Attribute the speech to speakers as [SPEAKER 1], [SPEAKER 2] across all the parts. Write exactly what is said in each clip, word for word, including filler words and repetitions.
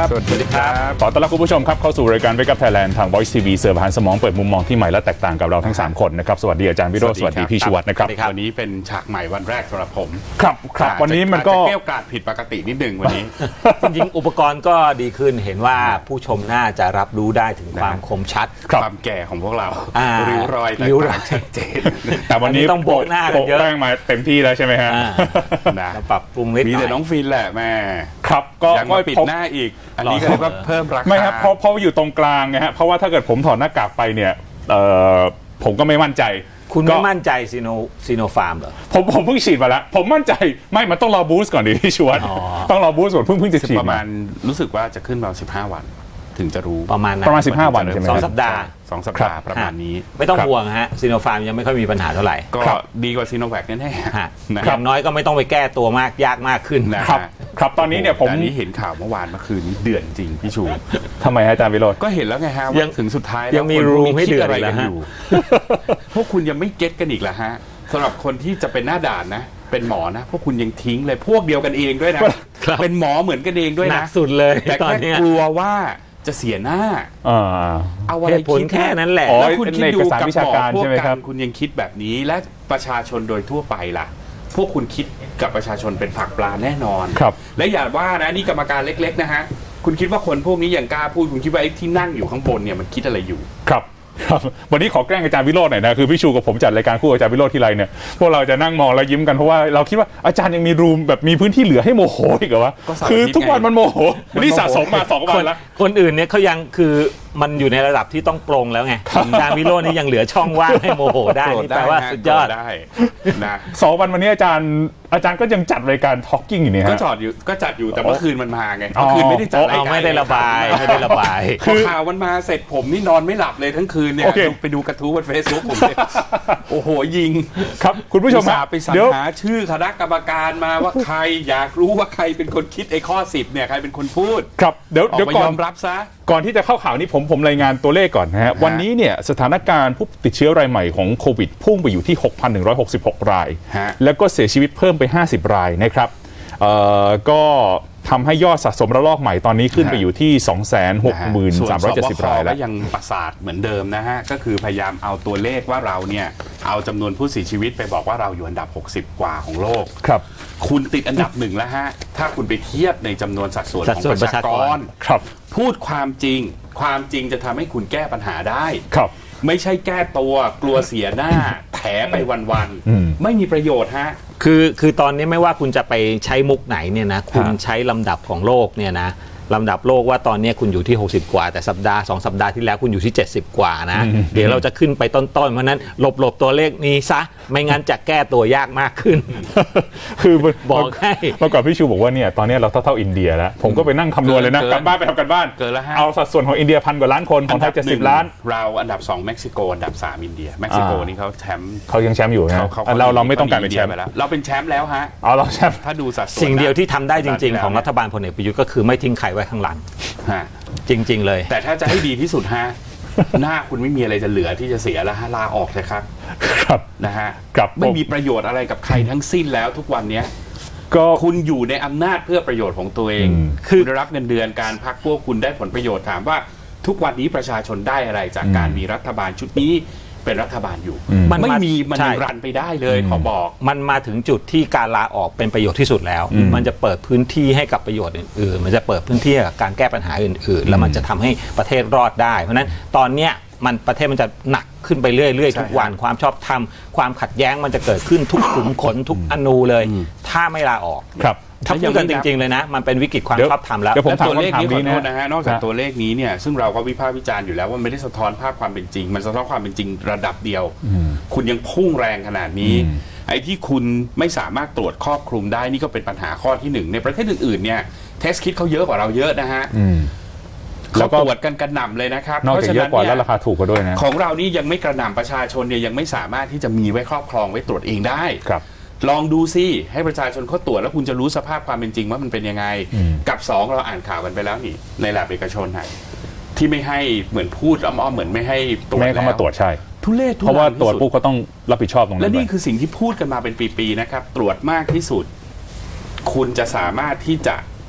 [SPEAKER 1] สวัสดีครับขอต้อนรับคุณผู้ชมครับเข้าสู่รายการ Wake Up Thailand ทาง Voice ที วี เสิร์ฟอาหารสมองเปิดมุมมองที่ใหม่และแตกต่างกับเราทั้งสามคนนะครับสวัสดีอาจารย์วิโรจน์สวัสดีพี่ชูวัฒน์นะครับ
[SPEAKER 2] วันนี้เป็นฉากใหม่วันแรกสำหรับผม
[SPEAKER 1] ครับครับวันนี้มันก็
[SPEAKER 2] เกี่ยวกาดผิดปกตินิดนึงวันนี้
[SPEAKER 3] จริงๆอุปกรณ์ก็ดีขึ้นเห็นว่าผู้ชมน่าจะรับรู้ได้ถึงความคมชัด
[SPEAKER 2] ความแก่ของพวกเราริ้วรอย
[SPEAKER 3] ริ้วรอย
[SPEAKER 2] ชัดเจน
[SPEAKER 1] แต่วันนี้
[SPEAKER 3] ต้องโบกหน้ากันเยอะ
[SPEAKER 1] แป้งมาเต็มที่แล้วใช่ไหมฮะ
[SPEAKER 2] นะ
[SPEAKER 3] ปรับปรุงนิดหน่อย
[SPEAKER 2] มีแต่น้องฟินแหละแม่
[SPEAKER 1] ครับก็
[SPEAKER 2] ยังมาปิดหน้าอีกอันนี้ก็เลยว่าเพิ่มราคา
[SPEAKER 1] ไม่ครับเพราะเพราะอยู่ตรงกลางไงฮะเพราะว่าถ้าเกิดผมถอดหน้ากากไปเนี่ยผมก็ไม่มั่นใจ
[SPEAKER 3] คุณไม่มั่นใจซีโนซีโนฟาร์มเหรอ
[SPEAKER 1] ผมผมเพิ่งฉีดมาแล้วผมมั่นใจไม่มันต้องรอบูสต์ก่อนดิพี่ชวนต้องรอบูสต์ก่อนเพิ่งเพิ่งจะฉีด
[SPEAKER 2] ประมาณรู้สึกว่าจะขึ้นประมาณสิบห้าวันถึงจะรู้
[SPEAKER 3] ประมาณ
[SPEAKER 1] ประมาณสิบห้าวันใช่ไหม
[SPEAKER 3] สองสัปดาห์
[SPEAKER 2] สองสัปดาห์ประมาณนี้
[SPEAKER 3] ไม่ต้องห่วงฮะซีโนฟาร์มยังไม่ค่อยมีปัญหาเท่าไหร่
[SPEAKER 2] ก็ดีกว่าซีโนแวคแน่
[SPEAKER 3] ๆอย่างน้อยก็ไม่ต้องไปแก้ตัวมากยากมากขึ้น
[SPEAKER 1] นะครับครับตอนนี้เนี่ยผม
[SPEAKER 2] อันนี้เห็นข่าวเมื่อวานเมื่อคืนนี้เดือดจริงพี่ชู
[SPEAKER 1] ทำไมอาจารย์วิโรจน์
[SPEAKER 2] ก็เห็นแล้วไงฮะว่าถึงสุดท้าย
[SPEAKER 3] ยังมีรูให้เดือดอะไรกันอยู่
[SPEAKER 2] พวกคุณยังไม่เก็ตกันอีกเหรอฮะสำหรับคนที่จะเป็นหน้าด่านนะเป็นหมอนะพวกคุณยังทิ้งเลยพวกเดียวกันเองด้วยนะเป็นหมอเหมือนกันเองด้วยนะ
[SPEAKER 3] หนักสุดเลย
[SPEAKER 2] แต่แค่กลัวว่าจะเสียหน้า
[SPEAKER 1] เอา
[SPEAKER 3] อะไรคิดแค่นั้นแหละ
[SPEAKER 2] แล้วคุณคิดดูกับหมอพวกกันคุณยังคิดแบบนี้และประชาชนโดยทั่วไปล่ะพวกคุณคิดกับประชาชนเป็นผักปลาแน่นอนและอย่าว่านะนี่กรรมการเล็กๆนะฮะคุณคิดว่าคนพวกนี้ยังกล้าพูดคุณคิดว่าไอ้ที่นั่งอยู่ข้างบนเนี่ยมันคิดอะไรอยู่
[SPEAKER 1] ครับครับวันนี้ขอแกล้งอาจารย์วิโรจน์หน่อยนะคือพี่ชูกับผมจัดรายการคู่อาจารย์วิโรจน์ทีไรเนี่ยพวกเราจะนั่งมองแล้วยิ้มกันเพราะว่าเราคิดว่าอาจารย์ยังมีรูมแบบมีพื้นที่เหลือให้โมโหอีกเหรอวะคือทุกวันมันโมโหนี่สะสมมาสองวันแล้ว
[SPEAKER 3] คนอื่นเนี่ยเขายังคือมันอยู่ในระดับที่ต้องปรงแล้วไงอาจารย์วิโรจน์นี่ยังเหลือช่องว่างให้โมโหได้นี่แปลว่าสุดยอด
[SPEAKER 2] ได้นะ
[SPEAKER 1] สองวันวันนี้อาจารย์อาจารย์ก็ยังจัดรายการทอล์กกิ้งอยู่เนี่ย
[SPEAKER 2] ก็จอดอยู่ก็จัดอยู่แต่เมื่อคืนมันมาไงเมื่อคืนไม่ได้จัดรายการ
[SPEAKER 3] ไม่ได้ระบายไม่ได้ระบาย
[SPEAKER 2] คือข่าวมันมาเสร็จผมนี่นอนไม่หลับเลยทั้งคืนเนี่ยไปดูกระทู้บนเฟซบุ๊กผมเลยโอ้โหยิง
[SPEAKER 1] ครับคุณผู้ชม
[SPEAKER 2] ไปสรรหาชื่อคณะกรรมการมาว่าใครอยากรู้ว่าใครเป็นคนคิดไอ้ข้อสิบเนี่ยใครเป็นคนพูด
[SPEAKER 1] ครับเดี๋ยวเดี๋ยวก่อน
[SPEAKER 2] ยอมรับซะ
[SPEAKER 1] ก่อนที่จะเข้าข่าวนี้ผมผมรายงานตัวเลขก่อนนะฮะวันนี้เนี่ยสถานการณ์ผู้ติดเชื้อรายใหม่ของโควิดพุ่งไปอยู่ที่ หกพันหนึ่งร้อยหกสิบหก รายแล้วก็เสียชีวิตเพิ่มไปห้าสิบรายนะครับเอ่อก็ทำให้ยอดสะสมระลอกใหม่ตอนนี้ขึ้นไปอยู่ที่ สองแสนหกหมื่นสามร้อยเจ็ดสิบ รายแล้ว
[SPEAKER 2] ยังประสาทเหมือนเดิมนะฮะก็คือพยายามเอาตัวเลขว่าเราเนี่ยเอาจำนวนผู้เสียชีวิตไปบอกว่าเราอยู่อันดับหกสิบกว่าของโลก
[SPEAKER 1] ครับ
[SPEAKER 2] คุณติดอันดับหนึ่งแล้วฮะถ้าคุณไปเทียบในจำนวนสัดส่วนของประชากร
[SPEAKER 1] ครับ
[SPEAKER 2] พูดความจริงความจริงจะทำให้คุณแก้ปัญหาได้
[SPEAKER 1] ครับ
[SPEAKER 2] ไม่ใช่แก้ตัวกลัวเสียหน้าแถไปวันๆไม่มีประโยชน์ฮะ
[SPEAKER 3] คือคือตอนนี้ไม่ว่าคุณจะไปใช้มุกไหนเนี่ยนะคุณใช้ลำดับของโลกเนี่ยนะลำดับโลกว่าตอนนี้คุณอยู่ที่หกสิบกว่าแต่สัปดาห์สองสัปดาห์ที่แล้วคุณอยู่ที่เจ็ดสิบกว่านะเดี๋ยวเราจะขึ้นไปต้นๆเพราะนั้นหลบๆตัวเลขนี้ซะไม่งั้นจะแก้ตัวยากมากขึ้น
[SPEAKER 1] คือ
[SPEAKER 3] บอกให้
[SPEAKER 1] เมื่อก่อนพี่ชูบอกว่าเนี่ยตอนนี้เราเท่าเท่าอินเดียแล้วผมก็ไปนั่งคำนวณเลยนะกลับบ้านไปทำกันบ้านเอาสัดส่วนของอินเดียพันกว่าล้านคนของไทยเจ็ดสิบล้าน
[SPEAKER 2] เราอันดับสองเม็กซิโกอันดับสามอินเดียเม็กซิโกนี่เขาแชมป์
[SPEAKER 1] เขายังแชมป์อยู่นะเราเราไม่ต้องการเป็นแชมป์
[SPEAKER 2] เราเป็นแชมป์แล้วฮะ
[SPEAKER 1] เอาเราแชมป์
[SPEAKER 2] ถ้าดูสัดส่วน
[SPEAKER 3] สิ่งเดียวที่ทำได้จริงๆของรัฐบาลพลเอกประยุทธ์ก็คือไม่ทิ้งใครไว้ข้างหลังจริงๆเลย
[SPEAKER 2] แต่ถ้าจะให้ดีที่สุดฮะหน้าคุณไม่มีอะไรจะเหลือที่จะเสียแล้วฮะลาออกเลยครับ
[SPEAKER 1] ครับ
[SPEAKER 2] นะฮะไม่มีประโยชน์อะไรกับใครทั้งสิ้นแล้วทุกวันนี้
[SPEAKER 1] ก็
[SPEAKER 2] คุณอยู่ในอำนาจเพื่อประโยชน์ของตัวเองคือได้รับเงินเดือนการพักพวกคุณได้ผลประโยชน์ถามว่าทุกวันนี้ประชาชนได้อะไรจากการมีรัฐบาลชุดนี้เป็นรัฐบาลอยู่มันไม่มีมันรันไปได้เลยขอบอก
[SPEAKER 3] มันมาถึงจุดที่การลาออกเป็นประโยชน์ที่สุดแล้วมันจะเปิดพื้นที่ให้กับประโยชน์อื่นๆมันจะเปิดพื้นที่ให้กับการแก้ปัญหาอื่นๆแล้วมันจะทำให้ประเทศรอดได้เพราะนั้นตอนเนี้ยมันประเทศมันจะหนักขึ้นไปเรื่อยๆทุกวันความชอบธรรมความขัดแย้งมันจะเกิดขึ้นทุกขุมขนทุกอนูเลยถ้าไม่ลาออก
[SPEAKER 1] ครับ
[SPEAKER 3] ถ้าพูดกันจริงๆเลยนะมันเป็นวิกฤตความชอบธรรมแล้ว
[SPEAKER 2] แต่ตัวเลขนี้ขอโทษนะฮะนอกจากตัวเลขนี้เนี่ยซึ่งเราก็วิพากษ์วิจารณ์อยู่แล้วว่าไม่ได้สะท้อนภาพความเป็นจริงมันสะท้อนความเป็นจริงระดับเดียวคุณยังพุ่งแรงขนาดนี้ไอ้ที่คุณไม่สามารถตรวจครอบคลุมได้นี่ก็เป็นปัญหาข้อที่หนึ่งในประเทศอื่นๆเนี่ยเทสคิดเขาเยอะกว่าเราเยอะนะฮะเขาตรวจกันกระหน่ำเลยนะครับ
[SPEAKER 1] นอกจากเยอะกว่าแล้วราคาถูกกว่าด้วยนะ
[SPEAKER 2] ของเรานี่ยังไม่กระหน่ำประชาชนเนี่ยยังไม่สามารถที่จะมีไว้ครอบครองไว้ตรวจเองได้
[SPEAKER 1] ครับ
[SPEAKER 2] ลองดูซิให้ประชาชนเขาตรวจแล้วคุณจะรู้สภาพความเป็นจริงว่ามันเป็นยังไงกับสองเราอ่านข่าวกันไปแล้วนี่ในแลบเอกชนไหนที่ไม่ให้เหมือนพูดอ้อมๆเหมือนไม่ให้ตรวจ
[SPEAKER 1] แล้วไม่เข้ามาตรวจใช่
[SPEAKER 2] ทุเรศ
[SPEAKER 1] เพราะว่าตรวจปุ๊บก็ต้องรับผิดชอบตรงนั้น
[SPEAKER 2] และนี่คือสิ่งที่พูดกันมาเป็นปีๆนะครับตรวจมากที่สุดคุณจะสามารถที่จะ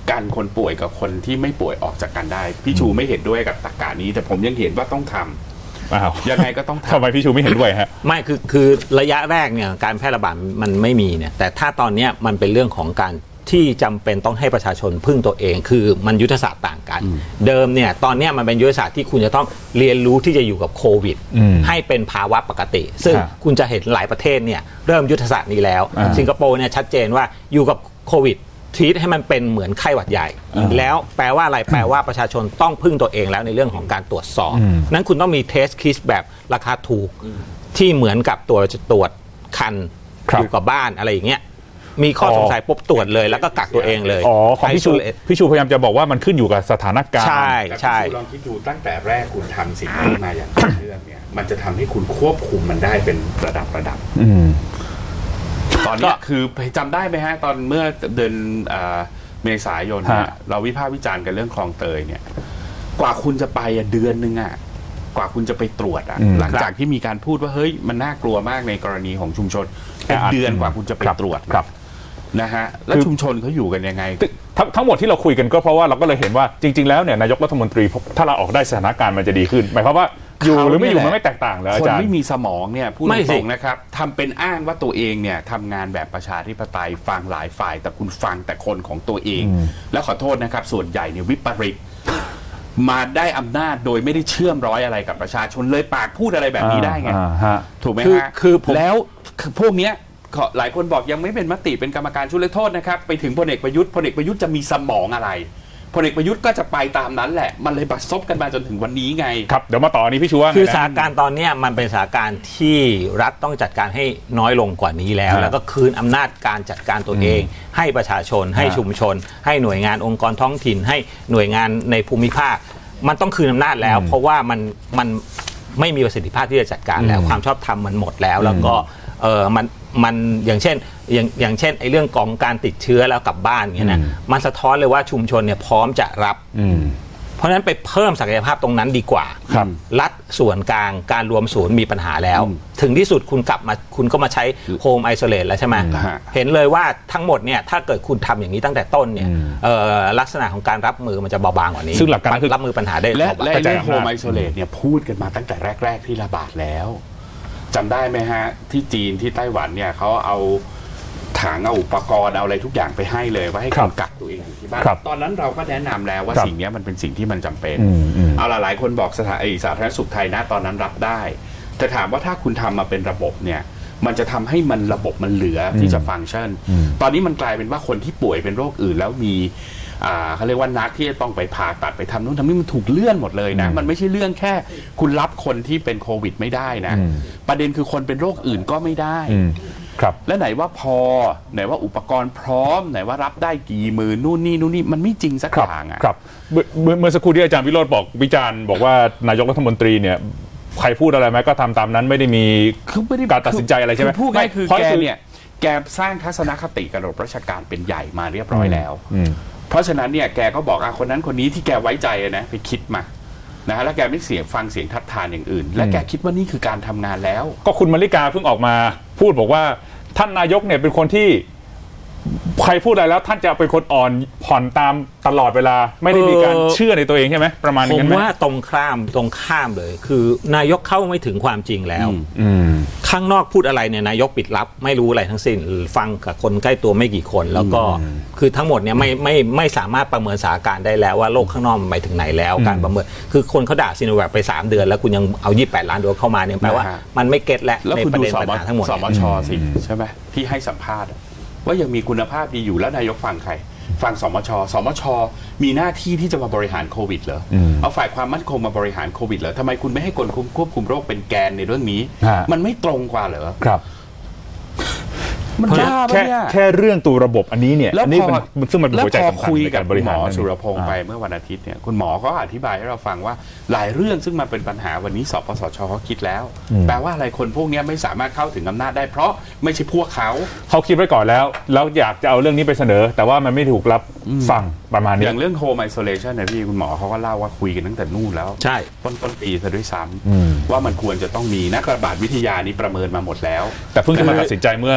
[SPEAKER 2] กันคนป่วยกับคนที่ไม่ป่วยออกจากกันได้พี่ชูไม่เห็นด้วยกับตรรกะนี้แต่ผมยังเห็นว่าต้องทำยังไงก็ต้องทำ
[SPEAKER 1] ทำไมพี่ชูไม่เห็นด้วยฮะ
[SPEAKER 3] ไม่คือคือระยะแรกเนี่ยการแพร่ระบาดมันไม่มีเนี่ยแต่ถ้าตอนนี้มันเป็นเรื่องของการที่จำเป็นต้องให้ประชาชนพึ่งตัวเองคือมันยุทธศาสตร์ต่างกันเดิมเนี่ยตอนนี้มันเป็นยุทธศาสตร์ที่คุณจะต้องเรียนรู้ที่จะอยู่กับโควิดให้เป็นภาวะปกติซึ่งคุณจะเห็นหลายประเทศเนี่ยเริ่มยุทธศาสตร์นี้แล้วสิงคโปร์เนี่ยชัดเจนว่าอยู่กับโควิดทีให้มันเป็นเหมือนไข้หวัดใหญ่แล้วแปลว่าอะไรแปลว่าประชาชนต้องพึ่งตัวเองแล้วในเรื่องของการตรวจสอบนั้นคุณต้องมีเทสคิสแบบราคาถูกที่เหมือนกับตัวตรวจคันอยู่กับบ้านอะไรอย่างเงี้ยมีข้อสงสัยปุ๊บตรวจเลยแล้วก็กักตัวเองเลย
[SPEAKER 1] อ๋อของพี่ชูพี่ชูพยายามจะบอกว่ามันขึ้นอยู่กับสถานการณ์
[SPEAKER 3] ใช่ใช่
[SPEAKER 2] ลองคิดดูตั้งแต่แรกคุณทำสิ่งนี้มาอย่างต่อเนื่องเนี่ยมันจะทำให้คุณควบคุมมันได้เป็นระดับระดับตอนนี้คือจำได้ไหมฮะตอนเมื่อเดือนเมษายนเราวิพากษ์วิจารณ์กันเรื่องคลองเตยเนี่ยกว่าคุณจะไปเดือนนึงอ่ะกว่าคุณจะไปตรวจอ่ะหลังจากที่มีการพูดว่าเฮ้ยมันน่ากลัวมากในกรณีของชุมชนเป็นเดือนกว่าคุณจะไปตรวจนะฮะแล้วชุมชนเขาอยู่กันยังไง
[SPEAKER 1] ทั้งหมดที่เราคุยกันก็เพราะว่าเราก็เลยเห็นว่าจริงๆแล้วเนี่ยนายกรัฐมนตรีถ้าเราออกได้สถานการณ์มันจะดีขึ้นหมายความว่าอยู่หรือไม่อยู่มันไม่แตกต่างแล้วอาจารย์
[SPEAKER 2] คนไม่มีสมองเนี่ยพูดตรงๆนะครับทำเป็นอ้างว่าตัวเองเนี่ยทำงานแบบประชาธิปไตยฟังหลายฝ่ายแต่คุณฟังแต่คนของตัวเองแล้วขอโทษนะครับส่วนใหญ่เนี่ยวิปริตมาได้อำนาจโดยไม่ได้เชื่อมร้อยอะไรกับประชาชนเลยปากพูดอะไรแบบนี้ได้ไงถูกไหมฮะคือแล้วพวกเนี้ยหลายคนบอกยังไม่เป็นมติเป็นกรรมการชุดเล็กโทษนะครับไปถึงพลเอกประยุทธ์พลเอกประยุทธ์จะมีสมองอะไรพลเอกประยุทธ์ก็จะไปตามนั้นแหละมันเลยบัดซบกันมาจนถึงวันนี้ไง
[SPEAKER 1] ครับเดี๋ยวมาต่อนี้พี่ชูว่า
[SPEAKER 3] คือสถานการณ์ตอนนี้มันเป็นสถานการณ์ที่รัฐต้องจัดการให้น้อยลงกว่านี้แล้วแล้วก็คืนอำนาจการจัดการตัวเองให้ประชาชนให้ชุมชนให้หน่วยงานองค์กรท้องถิ่นให้หน่วยงานในภูมิภาคมันต้องคืนอำนาจแล้วเพราะว่ามันมันไม่มีประสิทธิภาพที่จะจัดการแล้วความชอบธรรมมันหมดแล้วแล้วก็เออมันมันอย่างเช่นอย่างอย่างเช่นไอ้เรื่องของการติดเชื้อแล้วกลับบ้านเงี้ยนะมันสะท้อนเลยว่าชุมชนเนี่ยพร้อมจะรับเพราะฉะนั้นไปเพิ่มศักยภาพตรงนั้นดีกว่ารัฐส่วนกลางการรวมศูนย์มีปัญหาแล้วถึงที่สุดคุณกลับมาคุณก็มาใช้โฮมไอโซเลตแล้วใช่ไหมเห็นเลยว่าทั้งหมดเนี่ยถ้าเกิดคุณทำอย่างนี้ตั้งแต่ต้นเนี่ยลักษณะของการรับมือมันจะเบาบางกว่านี้
[SPEAKER 1] ซึ่งหลักการคือ
[SPEAKER 3] รับมือปัญหาได้
[SPEAKER 2] และและเรื่องโฮมไอโซเลตเนี่ยพูดกันมาตั้งแต่แรกๆที่ระบาดแล้วจำได้ไหมฮะที่จีนที่ไต้หวันเนี่ยเขาเอาถังเอาอุปกรณ์เอาอะไรทุกอย่างไปให้เลยว่าให้คุณกักตัวเองอยู่ที่บ้านตอนนั้นเราก็แนะนำแล้วว่าสิ่งนี้มันเป็นสิ่งที่มันจำเป็นเอาหลายคนบอกสถานสาธารณสุขไทยนะตอนนั้นรับได้แต่ถามว่าถ้าคุณทำมาเป็นระบบเนี่ยมันจะทำให้มันระบบมันเหลือที่จะฟังก์ชันตอนนี้มันกลายเป็นว่าคนที่ป่วยเป็นโรคอื่นแล้วมีเขาเรียกว่านัดที่จะต้องไปผ่าตัดไปทำนู่นทำนี่มันถูกเลื่อนหมดเลยนะมันไม่ใช่เรื่องแค่คุณรับคนที่เป็นโควิดไม่ได้นะประเด็นคือคนเป็นโรคอื่นก็ไม่ได้
[SPEAKER 1] ครับ
[SPEAKER 2] และไหนว่าพอไหนว่าอุปกรณ์พร้อมไหนว่ารับได้กี่หมื่นนู่นนี่นู่นนี่มันไม่จริงสักอย่างอ่ะ
[SPEAKER 1] ครับเมื่อเมื่อสักครู่ที่อาจารย์วิโรจน์บอกวิจารณ์บอกว่านายกรัฐมนตรีเนี่ยใครพูดอะไรไหมก็ทำตามนั้นไม่ได้มีการตัดสินใจอะไรใช่ไหม
[SPEAKER 2] พูดง่ายคือแกเนี่ยแกสร้างทัศนคติกับระบบราชการเป็นใหญ่มาเรียบร้อยแล้วเพราะฉะนั้นเนี่ยแกก็บอกอ่ะคนนั้นคนนี้ที่แกไว้ใจนะไปคิดมานะฮะแล้วแกไม่เสียงฟังเสียงทัดทานอย่างอื่นและแกคิดว่านี่คือการทำงานแล้ว
[SPEAKER 1] ก็คุณมาริกาเพิ่งออกมาพูดบอกว่าท่านนายกเนี่ยเป็นคนที่ใครพูดอะไรแล้วท่านจะเป็นคนอ่อนผ่อนตามตลอดเวลาไม่ได้มีการเชื่อในตัวเองใช่ไหมประมาณนี้
[SPEAKER 3] ผมว่าตรงข้ามตรงข้ามเลยคือนายกเข้าไม่ถึงความจริงแล้วข้างนอกพูดอะไรเนี่ยนายกปิดลับไม่รู้อะไรทั้งสิ้นฟังกับคนใกล้ตัวไม่กี่คนแล้วก็คือทั้งหมดเนี่ยไม่ไม่ไม่สามารถประเมินสถานการณ์ได้แล้วว่าโลกข้างนอกไปถึงไหนแล้วการประเมินคือคนเขาด่าซีโนแวคไปสามเดือนแล้วคุณยังเอายี่สิบแปดล้านโดสเข้ามาเนี่ยแปลว่ามันไม่เก็ตและในประเด็นปัญหาทั้งหมด
[SPEAKER 2] สมช.สิใช่ไหมที่ให้สัมภาษณ์ว่ายังมีคุณภาพดีอยู่แล้วนายกฟังใครฟังสมช.สมช.มีหน้าที่ที่จะมาบริหารโควิดเหรอเอาฝ่ายความมั่นคงมาบริหารโควิดเหรอทำไมคุณไม่ให้กรมควบคุมโรคเป็นแกนในเรื่องนี้มันไม่ตรงกว่าเหรอ
[SPEAKER 1] ครับ
[SPEAKER 2] มันยาก
[SPEAKER 1] แค่แค่เรื่องตัวระบบอันนี้เนี่ยอันนี้มันซึ่งมันเป็นหัวใจสำคัญในการบริหาร
[SPEAKER 2] หมอสุรพงษ์ไปเมื่อวันอาทิตย์เนี่ยคุณหมอก็อธิบายให้เราฟังว่าหลายเรื่องซึ่งมันเป็นปัญหาวันนี้สปสช.เขาคิดแล้วแปลว่าอะไรคนพวกนี้ไม่สามารถเข้าถึงอำนาจได้เพราะไม่ใช่พวกเขา
[SPEAKER 1] เขาคิดไว้ก่อนแล้วแล้วอยากจะเอาเรื่องนี้ไปเสนอแต่ว่ามันไม่ถูกรับฟังประมาณนี้
[SPEAKER 2] อย่างเรื่องโฮมไอโซเลชันนะพี่คุณหมอเขาก็เล่าว่าคุยกันตั้งแต่นู่นแล้ว
[SPEAKER 3] ใช่
[SPEAKER 2] ต้นต้นปีซะด้วยซ้ำว่ามันควรจะต้องมีนักระบาดวิทยานี้ประเมินมาหมดแล้ว
[SPEAKER 1] แต่เพิ่งจะมาตัดสินใจเมื่อ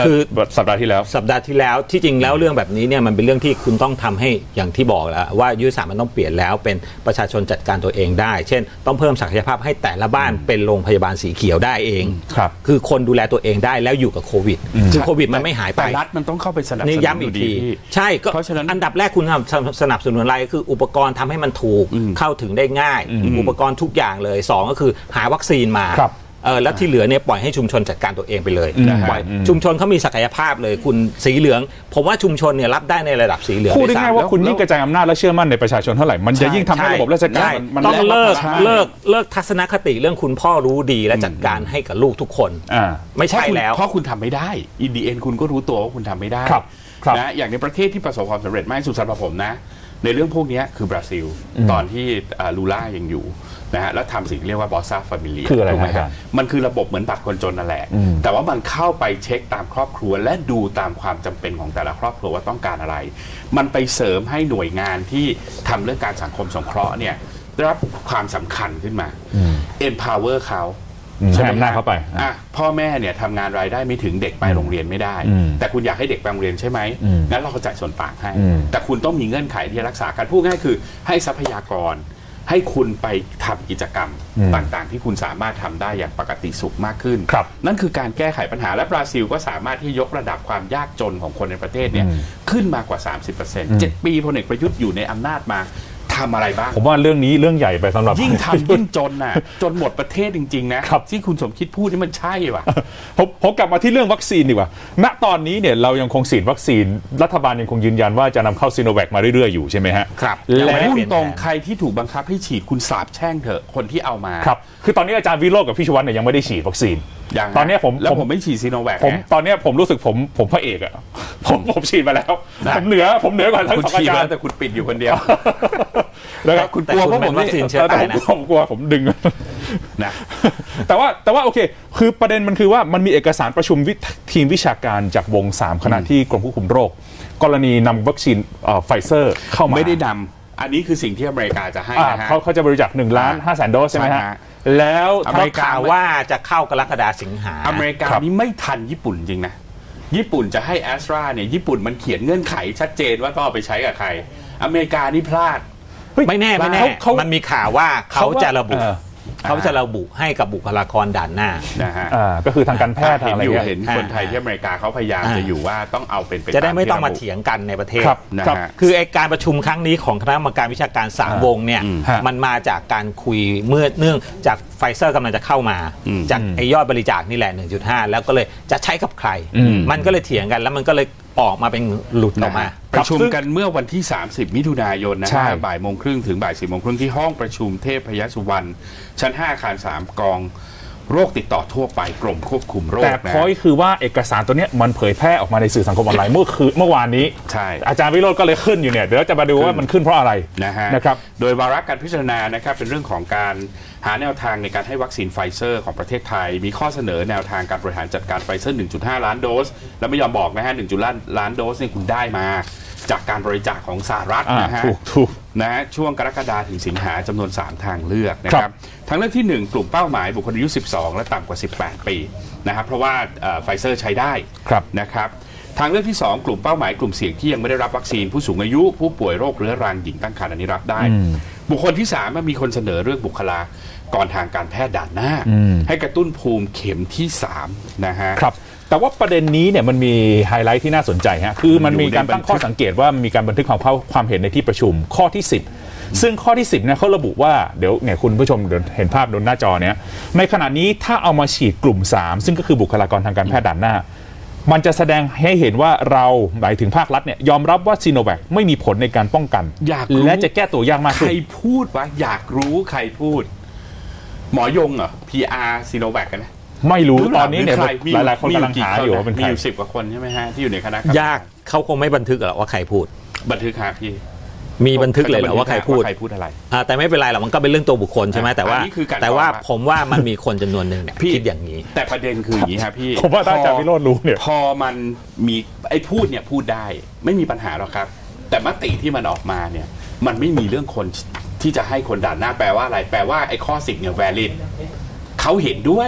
[SPEAKER 1] สัปดาห์ที่แล้ว
[SPEAKER 3] สัปดาห์ที่แล้วที่จริงแล้วเรื่องแบบนี้เนี่ยมันเป็นเรื่องที่คุณต้องทำให้อย่างที่บอกแล้วว่ายุทธศาสตร์มันต้องเปลี่ยนแล้วเป็นประชาชนจัดการตัวเองได้เช่นต้องเพิ่มศักยภาพให้แต่ละบ้านเป็นโรงพยาบาลสีเขียวได้เอง
[SPEAKER 1] ครับ
[SPEAKER 3] คือคนดูแลตัวเองได้แล้วอยู่กับโควิดคือโควิดมันไม่หายไป
[SPEAKER 2] แต่รัฐมันต้องเข้าไปสนับสนุน
[SPEAKER 3] ย้ำอีกทีใช่ก็อันดับแรกคุณสนับสนุนอะไรก็คืออุปกรณ์ทำให้มันถูกเข้าถึงได้ง่ายอุปกรณ์ทุกอย่างเลยสองก็คือหาวัคซีนมาเออแล้วที่เหลือเนี่ยปล่อยให้ชุมชนจัดการตัวเองไปเลยปล่อยชุมชนเขามีศักยภาพเลยคุณสีเหลืองผมว่าชุมชนเนี่ยรับได้ในระดับสีเหลือง
[SPEAKER 1] พูดได้ง่ายว่าคุณยิ่งกระจายอำนาจและเชื่อมั่นในประชาชนเท่าไหร่มันจะยิ่งทำให้ระบบราชการมัน
[SPEAKER 3] ต้องเลิกเลิกเลิกทัศนคติเรื่องคุณพ่อรู้ดีและจัดการให้กับลูกทุกคนไม่ใช่แล้ว
[SPEAKER 2] เพราะคุณทำไม่ได้อินดีเอ็นคุณก็รู้ตัวว่าคุณทำไม่ได้นะอย่างในประเทศที่ประสบความสำเร็จมากสุดสำหรับผมนะในเรื่องพวกนี้คือบราซิลตอนที่ลูล่ายังอยู่นะฮะแล้วทำสิ่งเรียกว่าบอสซาฟามิเลีย
[SPEAKER 1] คืออะไรครับ
[SPEAKER 2] มันคือระบบเหมือนบัตรคนจนนั่นแหละแต่ว่ามันเข้าไปเช็คตามครอบครัวและดูตามความจำเป็นของแต่ละครอบครัวว่าต้องการอะไรมันไปเสริมให้หน่วยงานที่ทำเรื่องการสังคมสงเคราะห์เนี่ยได้รับความสำคัญขึ้นมา empower เขา
[SPEAKER 1] ใช่หน้าเข้าไป
[SPEAKER 2] อ่ะพ่อแม่เนี่ยทำงานรายได้ไม่ถึงเด็กไปโรงเรียนไม่ได้แต่คุณอยากให้เด็กไปโรงเรียนใช่ไหมงั้นเราก็จ่ายส่วนต่างให้แต่คุณต้องมีเงื่อนไขที่รักษาการพูดง่ายคือให้ทรัพยากรให้คุณไปทำกิจกรรมต่างๆที่คุณสามารถทำได้อย่างปกติสุขมากขึ้นนั่นคือการแก้ไขปัญหาและบราซิลก็สามารถที่ยกระดับความยากจนของคนในประเทศเนี่ยขึ้นมากว่า สามสิบเปอร์เซ็นต์ เจ็ด ปีพลเอกประยุทธ์อยู่ในอำนาจมาทำอะไรบ้าง
[SPEAKER 1] ผมว่าเรื่องนี้เรื่องใหญ่ไปสำหรับ
[SPEAKER 2] ยิ่งทำยิ่งจนน่ะจนหมดประเทศจริงๆนะที่คุณสมคิดพูดนี่มันใช่ป่ะ
[SPEAKER 1] ผมผมกลับมาที่เรื่องวัคซีนดีกว่าณตอนนี้เนี่ยเรายังคงฉีดวัคซีนรัฐบาลยังคงยืนยันว่าจะนำเข้าซีโนแวคมาเรื่อยๆอยู่ใช่ไหมฮะ
[SPEAKER 2] ครับแล้วพูดตรงใครที่ถูกบังคับให้ฉีดคุณสาบแช่งเถอะคนที่เอามา
[SPEAKER 1] ครับคือตอนนี้อาจารย์วิโรจน์กับพี่ชวัฒน์เนี่ยยังไม่ได้ฉีดวัคซีนตอนนี้ผม
[SPEAKER 2] แล้วผมไม่ฉีดซีโนแวค
[SPEAKER 1] ผมตอนนี้ผมรู้สึกผมผมพระเอกอะผมผมฉีดมาแล้วผมเหนือผมเหนือกว่าทั้งสองอาจารย์
[SPEAKER 2] แต่คุณปิดอยู่คนเดียว
[SPEAKER 1] แล้วคุณกลัวว่าผม
[SPEAKER 3] วัคซีนเชื้อตายนะ
[SPEAKER 1] ผมกลัวผมดึงนะแต่ว่าแต่ว่าโอเคคือประเด็นมันคือว่ามันมีเอกสารประชุมทีมวิชาการจากวงสามคณะที่กรมควบคุมโรคกรณีนำวัคซีนไฟเซอร์เข้ามา
[SPEAKER 2] ไม่ได้นำอันนี้คือสิ่งที่อเมริกาจะให้นะฮะ
[SPEAKER 1] เขาเขาจะบริจาคหนึ่งล้านห้าแสนโดสใช่ไหมฮะแล้ว
[SPEAKER 3] อเมริกาว่าจะเข้ากรกฎาสิงหา
[SPEAKER 2] อเมริกานี้ไม่ทันญี่ปุ่นจริงนะญี่ปุ่นจะให้แอสตราเนี่ยญี่ปุ่นมันเขียนเงื่อนไขชัดเจนว่าต้องเอาไปใช้กับใครอเมริกานี่พลาด
[SPEAKER 3] ไม่แน่ไม่แน่มันมีข่าวว่าเขาจะระบุเขาจะระบุให้กับบุคลากรด่านหน้า
[SPEAKER 2] นะฮะ
[SPEAKER 1] ก็คือทางการแพทย์อะไร
[SPEAKER 2] เห็นคนไทยที่อเมริกาเขาพยายามจะอยู่ว่าต้องเอาเป็น
[SPEAKER 3] จะได้ไม่ต้องมาเถียงกันในประเทศคือไอการประชุมครั้งนี้ของคณะกรรมการวิชาการสามวงเนี่ยมันมาจากการคุยเมื่อเนื่องจากไฟเซอร์กำลังจะเข้ามาจากไอยอดบริจาคนี่แหละ หนึ่งจุดห้า แล้วก็เลยจะใช้กับใครมันก็เลยเถียงกันแล้วมันก็เลยออกมาเป็นหลุดออกมา
[SPEAKER 2] ประชุมกันเมื่อวันที่สามสิบมิถุนายนนะฮะบ่ายโมงครึ่งถึงบ่ายสี่โมงครึ่งที่ห้องประชุมเทพยสุวรรณชั้นห้าอาคารสามกองโรคติดต่อทั่วไปกรมควบคุมโรค
[SPEAKER 1] แต่พอยคือว่าเอกสารตัวนี้มันเผยแพร่ออกมาในสื่อสังคมออนไลน์เมื่อคืนเมื่อวานนี้
[SPEAKER 2] ใช่
[SPEAKER 1] อาจารย์วิโรจน์ก็เลยขึ้นอยู่เนี่ยเดี๋ยวจะมาดูว่ามันขึ้นเพราะอะไร
[SPEAKER 2] นะฮะ
[SPEAKER 1] นะครับ
[SPEAKER 2] โดยวาระการพิจารณานะครับเป็นเรื่องของการหาแนวทางในการให้วัคซีนไฟเซอร์ของประเทศไทยมีข้อเสนอแนวทางการบริหารจัดการไฟเซอร์ หนึ่งจุดห้า ล้านโดสแล้วไม่ยอมบอกนะฮะ หนึ่งจุดห้า ล้านโดสเนี่ยคุณได้มาจากการบริจาคของสหรัฐนะฮะ
[SPEAKER 1] ถูก
[SPEAKER 2] นะฮะช่วงกรกฎาคมถึงสิงหาจำนวนสามทางเลือกนะครับทางเลือกที่หนึ่งกลุ่มเป้าหมายบุคคลอายุสิบสองและต่ำกว่าสิบแปดปีนะครับเพราะว่าไฟเซอร์ใช้ได้นะครับทางเลือกที่สองกลุ่มเป้าหมายกลุ่มเสี่ยงที่ยังไม่ได้รับวัคซีนผู้สูงอายุผู้ป่วยโรคเรื้อรังหญิงตั้งครรภ์อันนี้รับได้บุคคลที่สามมีคนเสนอเรื่องบุคลากรทางการแพทย์ด่านหน้าให้กระตุ้นภูมิเข็มที่สามนะฮะ
[SPEAKER 1] ครับแต่ว่าประเด็นนี้เนี่ยมันมีไฮไลท์ที่น่าสนใจฮะคือมันมีการตั้งข้อสังเกตว่ามีการบันทึกความความเห็นในที่ประชุมข้อที่สิบซึ่งข้อที่สิบเนี่ยเขาระบุว่าเดี๋ยวเนี่ยคุณผู้ชมเดี๋ยวเห็นภาพบนหน้าจอเนี่ยในขณะนี้ถ้าเอามาฉีดกลุ่มสามซึ่งก็คือบุคลากรทางการแพทย์ด่านหน้ามันจะแสดงให้เห็นว่าเราหมายถึงภาครัฐเนี่ยยอมรับว่าซีโนแวคไม่มีผลในการป้องกันและจะแก้ตัวยากมากขึ้น
[SPEAKER 2] ใครพูดวะอยากรู้ใครพูดหมอยงเหรอ พี อาร์ ซีโนแวคกันนะ
[SPEAKER 1] ไม่รู้ตอนนี้เนี่ยหลายๆคนกำลังหาอยู่ว่าเป็นใคร
[SPEAKER 2] มีอยู่สิบกว่าคนใช่ไหมฮะที่อยู่ในคณะ
[SPEAKER 3] ยากเขาคงไม่บันทึกหรอกว่าใครพูด
[SPEAKER 2] บันทึกครับพี่
[SPEAKER 3] มีบันทึกเลยเหรอว่าใครพูด
[SPEAKER 2] ใครพูดอะไร
[SPEAKER 3] แต่ไม่เป็นไรหรอกมันก็เป็นเรื่องตัวบุคคลใช่ไหมแต่ว่าแต่ว่าผมว่ามันมีคนจำนวนหนึ่งเนี่ยคิดอย่างนี้
[SPEAKER 2] แต่ประเด็นคืออย่างนี้ครับพี่
[SPEAKER 1] ผมว่าถ้าอาจารย์วิโรจน์รู้เนี่ย
[SPEAKER 2] พอมันมีไอ้พูดเนี่ยพูดได้ไม่มีปัญหาหรอกครับแต่มติที่มันออกมาเนี่ยมันไม่มีเรื่องคนที่จะให้คนด่านหน้าแปลว่าอะไรแปลว่าไอ้ข้อสิบเนี่ย valid เขาเห็นด้วย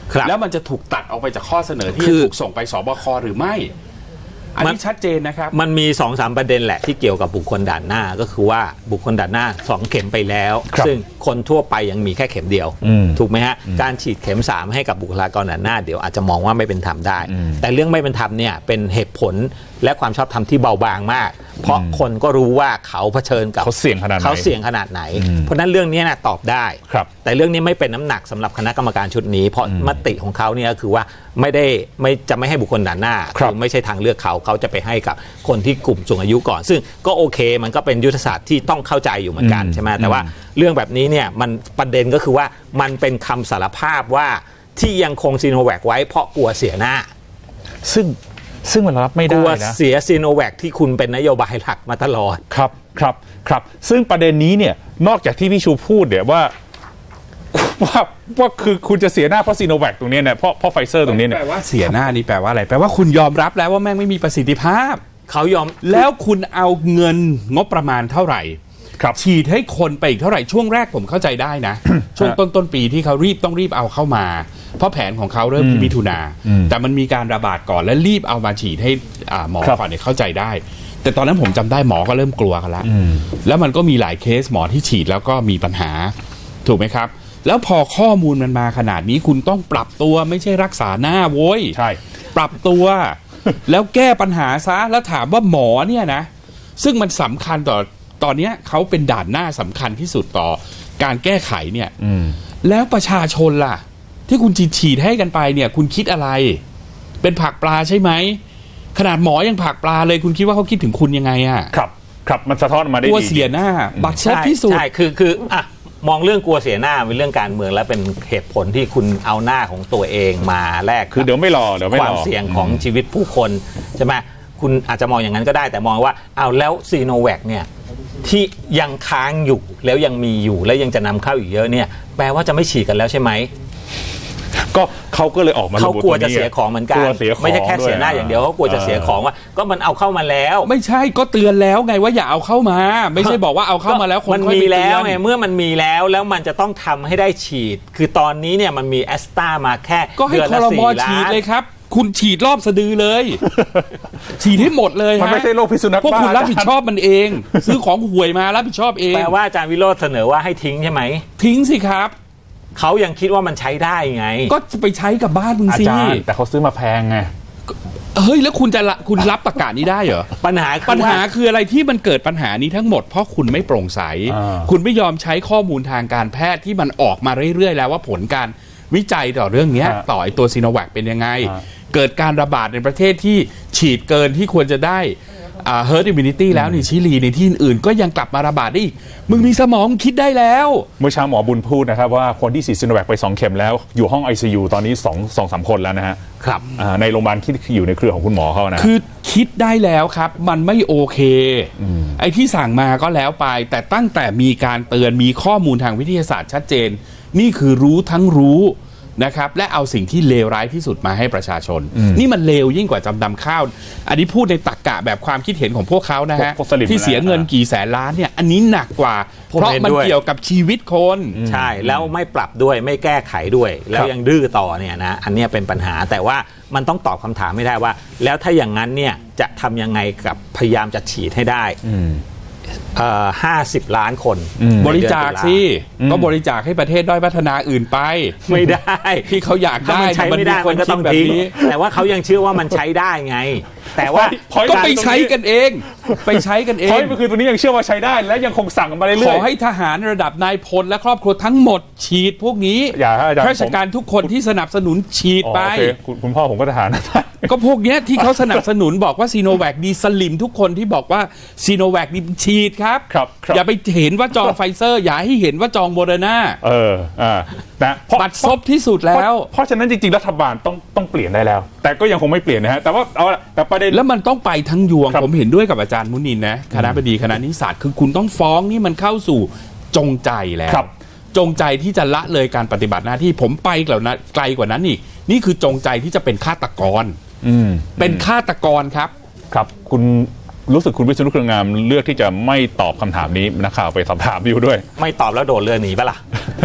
[SPEAKER 2] แล้วมันจะถูกตัดออกไปจากข้อเสนอที่ถูกส่งไปสบคหรือไม่อันนี้ชัดเจนนะครับ
[SPEAKER 3] มันมี สองสาม ประเด็นแหละที่เกี่ยวกับบุคคลด่านหน้าก็คือว่าบุคคลด่านหน้าสองเข็มไปแล้วซึ่งคนทั่วไปยังมีแค่เข็มเดียวถูกไหมฮะการฉีดเข็มสามให้กับบุคลากรด่านหน้าเดี๋ยวอาจจะมองว่าไม่เป็นธรรมได้แต่เรื่องไม่เป็นธรรมเนี่ยเป็นเหตุผลและความชอบธรรมที่เบาบางมากเพราะคนก็รู้ว่าเขาเผชิญกับ
[SPEAKER 1] เขาเสี่ยงขนาดไหน
[SPEAKER 3] เขาเสี่ยงขนาดไหนเพราะนั้นเรื่องนี้นะตอบได้แต่เรื่องนี้ไม่เป็นน้ำหนักสำหรับคณะกรรมการชุดนี้เพราะมติของเขาเนี่ยก็คือว่าไม่ได้ไม่จะไม่ให้บุคคลด่านหน้าคือไม่ใช่ทางเลือกเขาเขาจะไปให้กับคนที่กลุ่มสูงอายุก่อนซึ่งก็โอเคมันก็เป็นยุทธศาสตร์ที่ต้องเข้าใจอยู่เหมือนกันใช่ไหมแต่ว่าเรื่องแบบนี้เนี่ยมันประเด็นก็คือว่ามันเป็นคำสารภาพว่าที่ยังคงซีโนแวคไว้เพราะกลัวเสียหน้า
[SPEAKER 1] ซึ่งซึ่งมันรับไม่ได้นะกลัว
[SPEAKER 3] เสียซีโนแวคที่คุณเป็นนโยบายหลักมาตลอด
[SPEAKER 1] ครับครับครับซึ่งประเด็นนี้เนี่ยนอกจากที่พี่ชูพูดเนี่ยว่าว่าว่าคือคุณจะเสียหน้าเพราะซีโนแวคตรงนี้เนี่ยเพราะเพราะไฟเซอร์ตรงนี้เนี่ย
[SPEAKER 2] แปลว่าเสียหน้านี่แปลว่าอะไรแปลว่าคุณยอมรับแล้วว่าแม่งไม่มีประสิทธิภาพ
[SPEAKER 3] เขายอม
[SPEAKER 2] แล้วคุณเอาเงินงบประมาณเท่าไหร่ฉีดให้คนไปอีกเท่าไหร่ช่วงแรกผมเข้าใจได้นะ ช่วงต้นต้นปีที่เขารีบต้องรีบเอาเข้ามาเพราะแผนของเขาเริ่มที่มิถุนาแต่มันมีการระบาดก่อนและรีบเอามาฉีดให้หมอก่อนเนี่ยเข้าใจได้แต่ตอนนั้นผมจำได้หมอก็เริ่มกลัวกันแล้วแล้วมันก็มีหลายเคสหมอที่ฉีดแล้วก็มีปัญหาถูกไหมครับแล้วพอข้อมูลมันมาขนาดนี้คุณต้องปรับตัวไม่ใช่รักษาหน้าโว้ย
[SPEAKER 1] ใช่
[SPEAKER 2] ปรับตัวแล้วแก้ปัญหาซะแล้วถามว่าหมอเนี่ยนะซึ่งมันสำคัญต่อตอนนี้เขาเป็นด่านหน้าสำคัญที่สุดต่อการแก้ไขเนี่ยแล้วประชาชนล่ะที่คุณฉีดฉีดให้กันไปเนี่ยคุณคิดอะไรเป็นผักปลาใช่ไหมขนาดหมอยังผักปลาเลยคุณคิดว่าเขาคิดถึงคุณยังไงอ่ะ
[SPEAKER 1] ครับครับมันสะท้อนมาได้ดี
[SPEAKER 2] กลัวเสียหน้าบัตรซบที่สุด
[SPEAKER 3] ใช่คือคืออ่ะมองเรื่องกลัวเสียหน้าเป็นเรื่องการเมืองและเป็นเหตุผลที่คุณเอาหน้าของตัวเองมาแลก
[SPEAKER 1] คือเดี๋ยวไม่รอเดี๋ยวไม่รอ
[SPEAKER 3] ความเสี่ยงของชีวิตผู้คนใช่ไหมคุณอาจจะมองอย่างนั้นก็ได้แต่มองว่าเอาแล้วซีโนแวคเนี่ยที่ยังค้างอยู่แล้วยังมีอยู่แล้วยังจะนำเข้าอีกเยอะเนี่ยแปลว่าจะไม่ฉีดกันแล้วใช่ไหม
[SPEAKER 1] ก็เขาก็เลยออกมา
[SPEAKER 3] เขากลัวจะเสียของเหมือนกันไม่ใช่แค่เสียหน้าอย่างเดียวเขากลัวจะเสียของว่าก็มันเอาเข้ามาแล้ว
[SPEAKER 2] ไม่ใช่ก็เตือนแล้วไงว่าอย่าเอาเข้ามาไม่ใช่บอกว่าเอาเข้ามาแล้วคน
[SPEAKER 3] มันมีแล้วไงเมื่อมันมีแล้วแล้วมันจะต้องทำให้ได้ฉีดคือตอนนี้เนี่ยมันมีแอสตรามาแค่
[SPEAKER 2] ก็ให้ครม.ฉีดเลยครับคุณฉีดรอบสะดือเลยฉีดให้หมดเลย
[SPEAKER 1] มันไม่ใช่โรคพิษสุนัขบ้า
[SPEAKER 2] พวกคุณรับผิดชอบมันเองซื้อของห่วยมารับผิดชอบเอง
[SPEAKER 3] แปลว่าอาจารย์วิโรจน์เสนอว่าให้ทิ้งใช่ไหม
[SPEAKER 2] ทิ้งสิครับ
[SPEAKER 3] เขายังคิดว่ามันใช้ได้ไง
[SPEAKER 2] ก็ไปใช้กับบ้านมึงสิ
[SPEAKER 1] อาจารย์แต่เขาซื้อมาแพงไง
[SPEAKER 2] เฮ้ยแล้วคุณจะคุณรับประกาศนี้ได้เหรอ
[SPEAKER 3] ปัญหา
[SPEAKER 2] ปัญหาคืออะไรที่มันเกิดปัญหานี้ทั้งหมดเพราะคุณไม่โปร่งใสคุณไม่ยอมใช้ข้อมูลทางการแพทย์ที่มันออกมาเรื่อยๆแล้วว่าผลการวิจัยต่อเรื่องนี้ต่อไอตัวซีโนแวคเป็นยังไงเกิดการระบาดในประเทศที่ฉีดเกินที่ควรจะได้เฮิร์ตอิมมินิตี้แล้วนี่ชิลีในที่อื่นก็ยังกลับมาระบาดได้อีกมึงมีสมองคิดได้แล้ว
[SPEAKER 1] เมื่อเช้าหมอบุญพูดนะครับว่าคนที่ฉีดซีโนแวคไปสองเข็มแล้วอยู่ห้อง ไอ ซี ยู ตอนนี้2 2 3คนแล้วนะฮะ
[SPEAKER 3] ครับ
[SPEAKER 1] ในโรงพยาบาลที่อยู่ในเครือของคุณหมอเขานะ
[SPEAKER 2] คือคิดได้แล้วครับมันไม่โอเคไอ้ที่สั่งมาก็แล้วไปแต่ตั้งแต่มีการเตือนมีข้อมูลทางวิทยาศาสตร์ชัดเจนนี่คือรู้ทั้งรู้นะครับและเอาสิ่งที่เลวร้ายที่สุดมาให้ประชาชนนี่มันเลวยิ่งกว่าจำนำข้าวอันนี้พูดในตรรกะแบบความคิดเห็นของพวกเขานะฮะที่เสียเงินกี่แสนล้านเนี่ยอันนี้หนักกว่าเพราะมันเกี่ยวกับชีวิตคน
[SPEAKER 3] ใช่แล้วไม่ปรับด้วยไม่แก้ไขด้วยแล้วยังดื้อต่อเนี่ยนะอันนี้เป็นปัญหาแต่ว่ามันต้องตอบคำถามไม่ได้ว่าแล้วถ้าอย่างนั้นเนี่ยจะทำยังไงกับพยายามจะฉีดให้ได้ห้าสิบล้านคน
[SPEAKER 2] บริจาคสิก็บริจาคให้ประเทศด้อยพัฒนาอื่นไป
[SPEAKER 3] ไม่ได้
[SPEAKER 2] ที่เขาอยากได้
[SPEAKER 3] ใช้ไม่ได้มันก็ต้องทิ้งแต่ว่าเขายังเชื่อว่ามันใช้ได้ไงแต่ว่า
[SPEAKER 2] ก็ไปใช้กันเองไปใช้กันเองเพราะ
[SPEAKER 1] คือตัวนี้ยังเชื่อว่าใช้ได้และยังคงสั่งมาเรื่อยๆ
[SPEAKER 2] ขอให้ทหารระดับนายพลและครอบครัวทั้งหมดฉีดพวกนี้ข้าราชการทุกคนที่สนับสนุนฉีดไป
[SPEAKER 1] คุณพ่อผมก็ทหาร
[SPEAKER 2] ก็พวกนี้ที่เขาสนับสนุนบอกว่าซีโนแวคดีสลิมทุกคนที่บอกว่าซีโนแวคดีฉีดครับอย่าไปเห็นว่าจองไฟเซอร์อย่าให้เห็นว่าจองโมเดอร์นา
[SPEAKER 1] เอออ่า
[SPEAKER 2] นะบัตรซบที่สุดแล้ว
[SPEAKER 1] เพราะฉะนั้นจริงๆรัฐบาลต้องต้องเปลี่ยนได้แล้วแต่ก็ยังคงไม่เปลี่ยนนะฮะแต่ว่าเอาแต่ประเด็น
[SPEAKER 2] แล้วมันต้องไปทั้งยวงผมเห็นด้วยกับอาจารย์มุนินนะคณะบดีคณะนิติศาสตร์คือคุณต้องฟ้องนี่มันเข้าสู่จงใจแล้วจงใจที่จะละเลยการปฏิบัติหน้าที่ผมไปไกลนะไกลกว่านั้นอีกนี่คือจงใจที่จะเป็นฆาตกรเป็นฆาตกรครับ
[SPEAKER 1] ครับคุณรู้สึกคุณวิษณุเครืองามเลือกที่จะไม่ตอบคำถามนี้นักข่าวไปสอบถามอยู่ด้วย
[SPEAKER 3] ไม่ตอบแล้วโดดเรือหนีปะล่ะ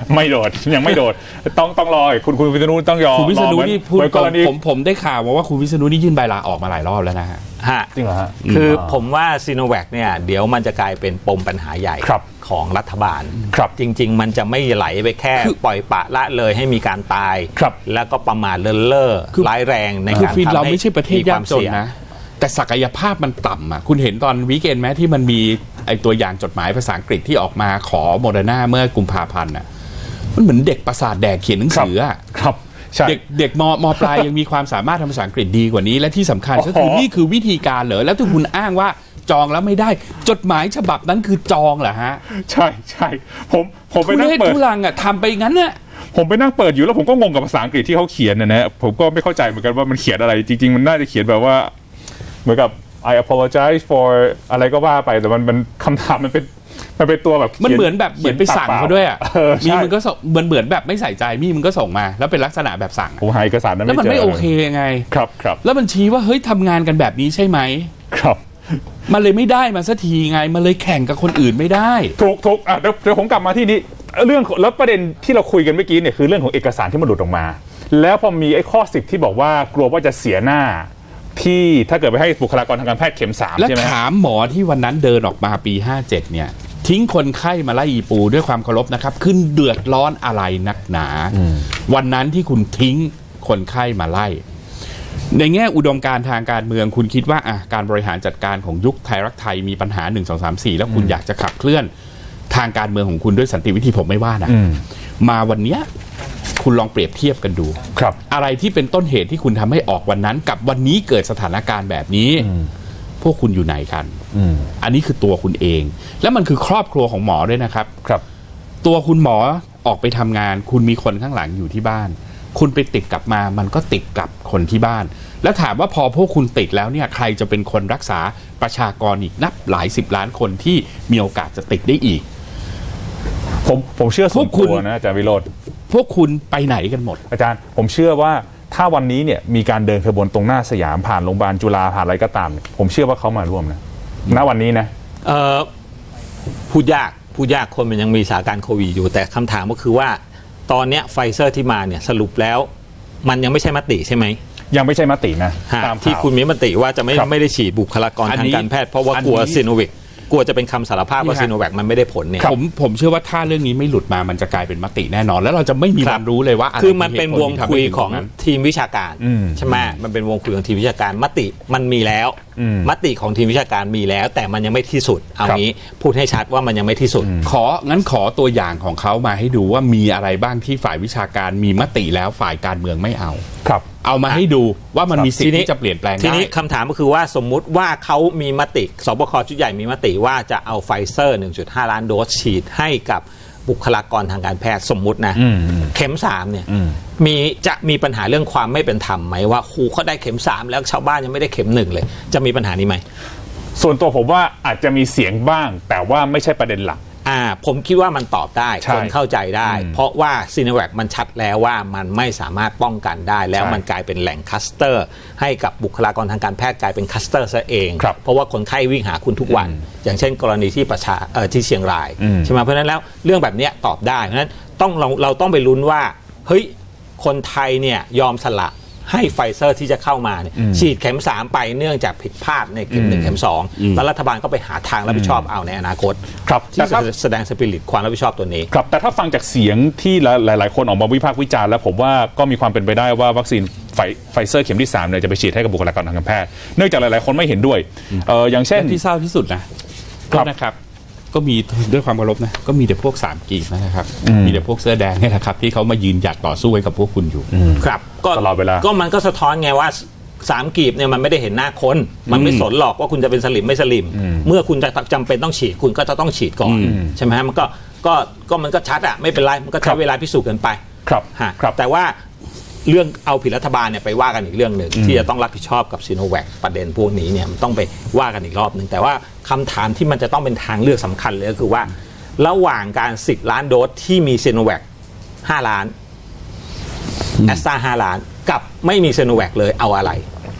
[SPEAKER 1] ไม่โดดยังไม่โดดต้องต้องรอคุณคุณวิษณุต้องยอม
[SPEAKER 2] คุณวิษณุนี่พูด
[SPEAKER 1] กรณี
[SPEAKER 2] ผมผมได้ข่าวมาว่าคุณวิษณุนี่ยื่นใบลาออกมาหลายรอบแล้วนะฮะ
[SPEAKER 3] ฮะ
[SPEAKER 1] จริงเหรอฮะ
[SPEAKER 3] คือผมว่าซีโนแวคเนี่ยเดี๋ยวมันจะกลายเป็นปมปัญหาใหญ่ของรัฐบาลจริงๆมันจะไม่ไหลไปแค่ปล่อยปะละเลยให้มีการตายแล้วก็ประมาทเลินเล่อร้ายแรงในการทำให้
[SPEAKER 2] เราไม่ใช่ประเทศยากจนนะแต่ศักยภาพมันต่ำอ่ะคุณเห็นตอนวีคเอนด์ไหมที่มันมีไอตัวอย่างจดหมายภาษาอังกฤษที่ออกมาขอโมเดอร์นาเมื่อกุมภาพันธ์อ่ะมันเหมือนเด็กประสาทแดกเขียนหนังสืออ่ะ
[SPEAKER 1] ครับ
[SPEAKER 2] เด็กเด็กมมปลายยังมีความสามารถทางภาษาอังกฤษดีกว่านี้และที่สำคัญก็คือนี่คือวิธีการเหรอแล้วที่คุณอ้างว่าจองแล้วไม่ได้จดหมายฉบับนั้นคือจองเหรอฮะ
[SPEAKER 1] ใช่ใช่ผมผมไปนั่งเปิด
[SPEAKER 2] ทุลังอ่ะทำไปงั้นน่ะ
[SPEAKER 1] ผมไปนั่งเปิดอยู่แล้วผมก็งงกับภาษาอังกฤษที่เขาเขียนนะนะผมก็ไม่เข้าใจเหมือนกันว่ามันเขียนอะไรจริงๆมันน่าจะเขียนแบบว่าเหมือนกับ I apologize for อะไรก็ว่าไปแต่มันมันคำถามมันเป็นมันเป็นตัวแบบ
[SPEAKER 2] มันเหมือนแบบเหมือนไปสั่งเขาด้วยอ่ะมีมันก็ส่งมันเหมือนแบบไม่ใส่ใจมีมันก็ส่งมาแล้วเป็นลักษณะแบบสั่ง
[SPEAKER 1] ผมหาเอกสารนั้น
[SPEAKER 2] แล้วมันไม่โอเคไง
[SPEAKER 1] ครับครับ
[SPEAKER 2] แล้วมันชี้ว่าเฮ้ยทำงานกันแบบนี้ใช่ไหม
[SPEAKER 1] ครับ
[SPEAKER 2] มันเลยไม่ได้มาสักทีไงมันเลยแข่งกับคนอื่นไม่ได้
[SPEAKER 1] ถูกถูกอ่ะเดี๋ยวเดี๋ยวผมกลับมาที่นี้เรื่องแล้วประเด็นที่เราคุยกันเมื่อกี้เนี่ยคือเรื่องของเอกสารที่มันหลุดออกมาแล้วพอมีไอ้ข้อสิบที่บอกว่ากลัวว่าจะเสียหน้าที่ถ้าเกิดไปให้บุคลากรทางการแพทย์เข็มสามใช่ไหม
[SPEAKER 2] แล้วถามหมอที่วันนั้นเดินออกมาปีห้าเจ็ดเนี่ยทิ้งคนไข้มาไล่อีปูด้วยความเคารพนะครับขึ้นเดือดร้อนอะไรนักหนาวันนั้นที่คุณทิ้งคนไข้มาไล่ในแง่อุดมการณ์ทางการเมืองคุณคิดว่าอ่ะการบริหารจัดการของยุคไทยรักไทยมีปัญหาหนึ่ง สอง สาม สี่แล้วคุณอยากจะขับเคลื่อนทางการเมืองของคุณด้วยสันติวิธีผมไม่ว่านะมาวันเนี้ยคุณลองเปรียบเทียบกันดู
[SPEAKER 1] ครับ
[SPEAKER 2] อะไรที่เป็นต้นเหตุที่คุณทำให้ออกวันนั้นกับวันนี้เกิดสถานการณ์แบบนี้พวกคุณอยู่ไหนกันอันนี้คือตัวคุณเองและมันคือครอบครัวของหมอด้วยนะครับ
[SPEAKER 1] ครับ
[SPEAKER 2] ตัวคุณหมอออกไปทำงานคุณมีคนข้างหลังอยู่ที่บ้านคุณไปติดกลับมามันก็ติดกับคนที่บ้านแล้วถามว่าพอพวกคุณติดแล้วเนี่ยใครจะเป็นคนรักษาประชากรอีกนับหลายสิบล้านคนที่มีโอกาสจะติดได้อีก
[SPEAKER 1] ผมผมเชื่อส่วนตัวนะอาจารย์วิโรจน์
[SPEAKER 2] พวกคุณไปไหนกันหมด
[SPEAKER 1] อาจารย์ผมเชื่อว่าถ้าวันนี้เนี่ยมีการเดินขบวนตรงหน้าสยามผ่านโรงพยาบาลจุฬาผ่านอะไรก็ตามผมเชื่อว่าเขามาร่วมนะณวันนี้นะ
[SPEAKER 3] เอ่อพูดยากพูดยากคนมันยังมีสถานการณ์โควิดอยู่แต่คำถามก็คือว่าตอนนี้ไฟเซอร์ที่มาเนี่ยสรุปแล้วมันยังไม่ใช่มติใช่ไหม
[SPEAKER 1] ยังไม่ใช่มตินะ
[SPEAKER 3] ที่คุณมีมติว่าจะไม่ไม่ได้ฉีดบุคลากรทางการแพทย์เพราะว่ากลัวซีโนแวคกลัวจะเป็นคำสารภาพว่าซีโนแวคมันไม่ได้ผลเนี่ย
[SPEAKER 2] ผมผมเชื่อว่าถ้าเรื่องนี้ไม่หลุดมามันจะกลายเป็นมติแน่นอนแล้วเราจะไม่มีวันรู้เลยว่า
[SPEAKER 3] คือมันเป็นวงคุยของทีมวิชาการใช่ไหมมันเป็นวงคุยของทีมวิชาการมติมันมีแล้วมติของทีมวิชาการมีแล้วแต่มันยังไม่ที่สุดเอางี้พูดให้ชัดว่ามันยังไม่ที่สุด
[SPEAKER 2] ของั้นขอตัวอย่างของเขามาให้ดูว่ามีอะไรบ้างที่ฝ่ายวิชาการมีมติแล้วฝ่ายการเมืองไม่เอา
[SPEAKER 1] ครับ
[SPEAKER 2] เอามาให้ดูว่ามันมีสิทธิ์ที่จะเปลี่ยนแปลงได้
[SPEAKER 3] ทีนี้คำถามก็คือว่าสมมุติว่าเขามีมติสบคชุดใหญ่มีมติว่าจะเอาไฟเซอร์ หนึ่งจุดห้า ล้านโดสฉีดให้กับบุคลากรทางการแพทย์สมมุตินะเข็มสามเนี่ยมีจะมีปัญหาเรื่องความไม่เป็นธรรมไหมว่าครูเขาได้เข็มสามแล้วชาวบ้านยังไม่ได้เข็มหนึ่งเลยจะมีปัญหานี้ไหม
[SPEAKER 1] ส่วนตัวผมว่าอาจจะมีเสียงบ้างแต่ว่าไม่ใช่ประเด็นหลัก
[SPEAKER 3] อ่าผมคิดว่ามันตอบได้คนเข้าใจได้เพราะว่าซีโนแวคมันชัดแล้วว่ามันไม่สามารถป้องกันได้แล้วมันกลายเป็นแหล่งคลัสเตอร์ให้กับบุคลากรทางการแพทย์กลายเป็นคลัสเตอร์ซะเองเพราะว่าคนไข้วิ่งหาคุณทุกวันอย่างเช่นกรณีที่ประชาเอ่อที่เชียงรายใช่ไหมเพราะฉะนั้นแล้วเรื่องแบบนี้ตอบได้เพราะฉะนั้นต้องเราเราต้องไปลุ้นว่าเฮ้ยคนไทยเนี่ยยอมสละให้ไฟเซอร์ที่จะเข้ามาเนี่ยฉีดเข็มสามไปเนื่องจากผิดพลาดในเข็มหนึ่งเข็มสองแล้วรัฐบาลก็ไปหาทางรับผิดชอบเอาในอนาคตที่จะแสดงสปิริตความรับผิดชอบตัวนี้
[SPEAKER 1] ครับแต่ถ้าฟังจากเสียงที่หลายๆคนออกมาวิพากษ์วิจารณ์แล้วผมว่าก็มีความเป็นไปได้ว่าวัคซีนไฟเซอร์เข็มที่สามเนี่ยจะไปฉีดให้กับบุคลากรทางการแพทย์เนื่องจากหลายๆคนไม่เห็นด้วยเอออย่างเช่น
[SPEAKER 2] ที่เศร้าที่สุดนะก็นะครับก็มีด้วยความเคารพนะก็มีแต่พวกสามกีบนะครับมีแต่พวกเสื้อแดงนี่แหละครับที่เขามายืนหยัดต่อสู้ให้กับพวกคุณอยู่
[SPEAKER 3] ครับก็
[SPEAKER 1] ตลอดเวลา
[SPEAKER 3] ก็มันก็สะท้อนไงว่าสามกีบเนี่ยมันไม่ได้เห็นหน้าคนมันไม่สนหรอกว่าคุณจะเป็นสลิมไม่สลิมเมื่อคุณจะจำเป็นต้องฉีดคุณก็จะต้องฉีดก่อนใช่ไหมฮะมันก็ก็ก็มันก็ชัดอ่ะไม่เป็นไรมันก็ใช้เวลาพิสูจน์กันไป
[SPEAKER 1] ครับ
[SPEAKER 3] ฮะแต่ว่าเรื่องเอาผิดรัฐบาลเนี่ยไปว่ากันอีกเรื่องหนึ่งที่จะต้องรับผิดชอบกับซีโนแวคประเด็นพวกนี้เนี่ยมันต้องไปว่ากันอีกรอบหนึ่งแต่ว่าคำถามที่มันจะต้องเป็นทางเลือกสำคัญเลยก็คือว่าระหว่างการสิบล้านโดสที่มีซีโนแวคห้าล้านแอสตราห้าล้านกับไม่มีซีโนแวคเลยเอาอะไร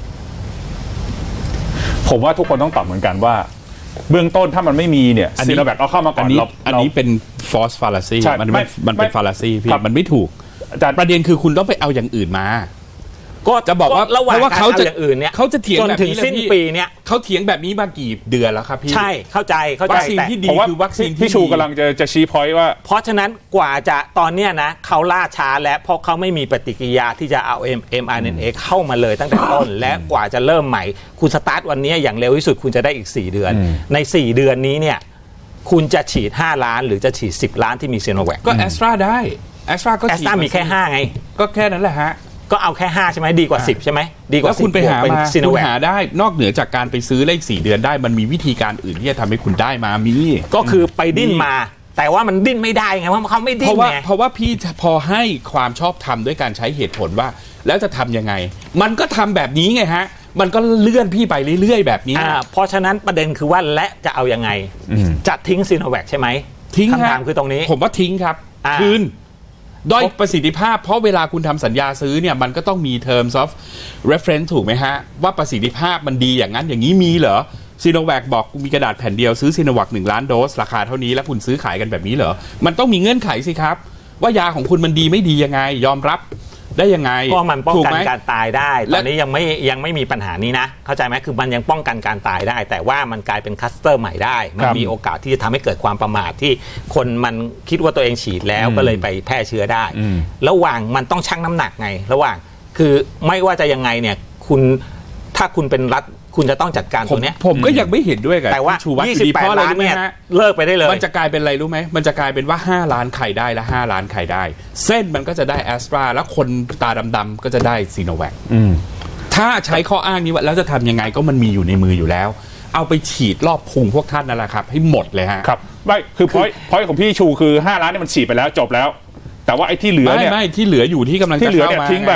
[SPEAKER 1] ผมว่าทุกคนต้องตอบเหมือนกันว่าเบื้องต้นถ้ามันไม่มีเนี่ยซีโนแวคเอาเข้ามาก่อน
[SPEAKER 2] อันนี้เป็น false fallacy มันมันเป็น fallacy พี่มันไม่ถูก
[SPEAKER 1] แต่
[SPEAKER 2] ประเด็นคือคุณต้องไปเอาอย่างอื่นมาก็จะบอกว่าเพราะว่าเขาจะ
[SPEAKER 3] อย่างอื่นเนี่ย
[SPEAKER 2] เขาจะเถียงแบบนี้
[SPEAKER 3] สิ้นปีเนี่ย
[SPEAKER 2] เขาเถียงแบบนี้มากี่เดือนแล้วครับพี่
[SPEAKER 3] ใช่เข้าใจเข้าใจ
[SPEAKER 2] วัคซีนที่ดีคือวัคซีนที่
[SPEAKER 1] พี่ชูกำลังจะจะชี้พอยต์ว่า
[SPEAKER 3] เพราะฉะนั้นกว่าจะตอนเนี้ยนะเขาล่าช้าและเพราะเขาไม่มีปฏิกิริยาที่จะเอา เอ็ม อาร์ เอ็น เอ เข้ามาเลยตั้งแต่ต้นและกว่าจะเริ่มใหม่คุณสตาร์ทวันนี้อย่างเร็วที่สุดคุณจะได้อีกสี่เดือนในสี่เดือนนี้เนี่ยคุณจะฉีดห้าล้านหรือจะฉีดสิบล้านที่มีซีโนแวค
[SPEAKER 2] ก็แอสตราได้แอสตราก็
[SPEAKER 3] แอสตรามีแค่ห้าไง
[SPEAKER 2] ก็แค่นั้นแหละฮะ
[SPEAKER 3] ก็เอาแค่ห้าใช่ไหมดีกว่าสิบใช่ไหมดีกว่า
[SPEAKER 2] คุณไปหามาคุณหาได้นอกเหนือจากการไปซื้อเลขสี่เดือนได้มันมีวิธีการอื่นที่จะทำให้คุณได้มามี
[SPEAKER 3] ก็คือไปดิ้นมาแต่ว่ามันดิ้นไม่ได้ไงเพราะเขาไม่ดิ้น
[SPEAKER 2] ไงเพราะว่าพี่พอให้ความชอบธรรมด้วยการใช้เหตุผลว่าแล้วจะทำยังไงมันก็ทำแบบนี้ไงฮะมันก็เลื่อนพี่ไปเรื่อยๆแบบนี้
[SPEAKER 3] เพราะฉะนั้นประเด็นคือว่าและจะเอายังไงจะทิ้งซีโนแวคใช่ไหม
[SPEAKER 2] ทิ้ง
[SPEAKER 3] คำถามคือตรงนี้
[SPEAKER 2] ผมว่าทิ้งครับคืนด้อยประสิทธิภาพเพราะเวลาคุณทำสัญญาซื้อเนี่ยมันก็ต้องมี terms of reference ถูกไหมฮะว่าประสิทธิภาพมันดีอย่างนั้นอย่างนี้มีเหรอซีโนแวคบอกมีกระดาษแผ่นเดียวซื้อซีโนแวคหนึ่งล้านโดสราคาเท่านี้แล้วคุณซื้อขายกันแบบนี้เหรอมันต้องมีเงื่อนไขสิครับว่ายาของคุณมันดีไม่ดียังไงยอมรับได้ยังไง
[SPEAKER 3] ก็มันป้องกันการตายได้ตอนนี้ยังไม่ยังไม่มีปัญหานี้นะเข้าใจไหมคือมันยังป้องกันการตายได้แต่ว่ามันกลายเป็นคลัสเตอร์ใหม่ได้มันมีโอกาสที่จะทำให้เกิดความประมาทที่คนมันคิดว่าตัวเองฉีดแล้วก็เลยไปแพร่เชื้อได้ระหว่างมันต้องชั่งน้ำหนักไงระหว่างคือไม่ว่าจะยังไงเนี่ยคุณถ้าคุณเป็นรัฐคุณจะต้องจัดการตัวเนี้ย
[SPEAKER 2] ผมก็ยังไม่เห็นด้วยกัน
[SPEAKER 3] แต่ว่ายี่สิบแปดล้านเนี่ยเลิกไปได้เลย
[SPEAKER 2] มันจะกลายเป็นอะไรรู้ไหมมันจะกลายเป็นว่าห้าล้านไข่ได้และห้าล้านไข่ได้เส้นมันก็จะได้แอสตราแล้วคนตาดำๆก็จะได้ซีโนแวคถ้าใช้ข้ออ้างนี้ว่าแล้วจะทำยังไงก็มันมีอยู่ในมืออยู่แล้วเอาไปฉีดรอบพุงพวกท่านนั่นแหละครับให้หมดเลยฮะ
[SPEAKER 1] ครับไม่คือพอยต์พอยต์ของพี่ชูคือห้าล้านนี่มันฉีดไปแล้วจบแล้วแต่ว่าไอ้ที่เหลือเนี่ย
[SPEAKER 2] ไม่ที่เหลืออยู่ที่กำลังจะเข้ามา
[SPEAKER 1] ทิ้งไป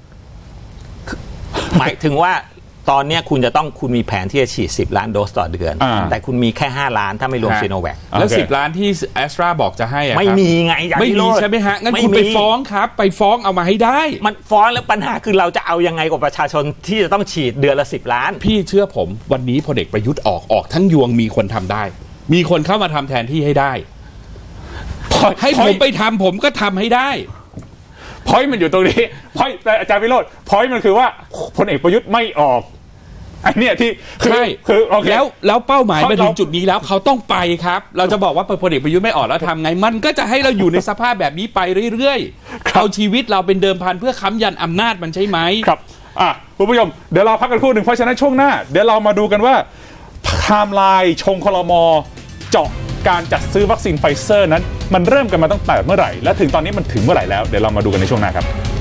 [SPEAKER 3] หมายถึงว่าตอนนี้คุณจะต้องคุณมีแผนที่จะฉีดสิบล้านโดสต่อเดือนแต่คุณมีแค่ห้าล้านถ้าไม่รวมซีโนแวค
[SPEAKER 2] แล้วสิบล้านที่แอสตราบอกจะให้อะ
[SPEAKER 3] ไม่มีไง
[SPEAKER 2] ไม่มีใช่ไหมฮะงั้นคุณไปฟ้องครับไปฟ้องเอามาให้ได้
[SPEAKER 3] มันฟ้องแล้วปัญหาคือเราจะเอายังไงกับประชาชนที่จะต้องฉีดเดือนละสิบล้าน
[SPEAKER 2] พี่เชื่อผมวันนี้พลเอกประยุทธ์ออกออกทั้งยวงมีคนทำได้มีคนเข้ามาทำแทนที่ให้ได้ให้ผมไปทำผมก็ทำให้ได้
[SPEAKER 1] พอยต์มันอยู่ตรงนี้พอยต์แต่อาจารย์วิโรจน์พอยต์มันคือว่าพลเอกประยุทธ์ไม่ออกไอ้เนี่ยที่
[SPEAKER 2] ใช่คือแล้วแล้วเป้าหมายมาถึงจุดนี้แล้วเขาต้องไปครับเราจะบอกว่าพลเอกประยุทธ์ไม่ออกแล้วทำไงมันก็จะให้เราอยู่ในสภาพแบบนี้ไปเรื่อยๆเอาชีวิตเราเป็นเดิมพันเพื่อค้ำยันอำนาจมันใช่ไหม
[SPEAKER 1] ครับอ่ะคุณผู้ชมเดี๋ยวเราพักกันครู่หนึ่งเพราะฉะนั้นช่วงหน้าเดี๋ยวเรามาดูกันว่าไทม์ไลน์ชงคลม.เจาะการจัดซื้อวัคซีนไฟเซอร์นั้นมันเริ่มกันมาตั้งแต่เมื่อไหร่และถึงตอนนี้มันถึงเมื่อไหร่แล้วเดี๋ยวเรามาดูกันในช่วงหน้าครับ